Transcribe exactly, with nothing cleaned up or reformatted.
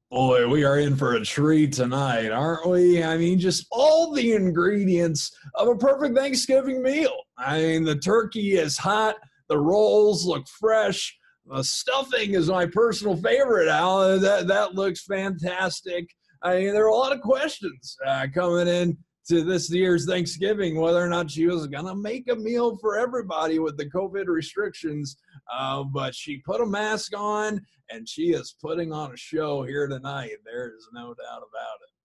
Boy, we are in for a treat tonight, aren't we? I mean, just all the ingredients of a perfect Thanksgiving meal. I mean, the turkey is hot, the rolls look fresh, the stuffing is my personal favorite, Al. That, that looks fantastic. I mean, there are a lot of questions uh, coming in to this year's Thanksgiving, whether or not she was going to make a meal for everybody with the COVID restrictions. Uh, but she put a mask on, and she is putting on a show here tonight. There is no doubt about it.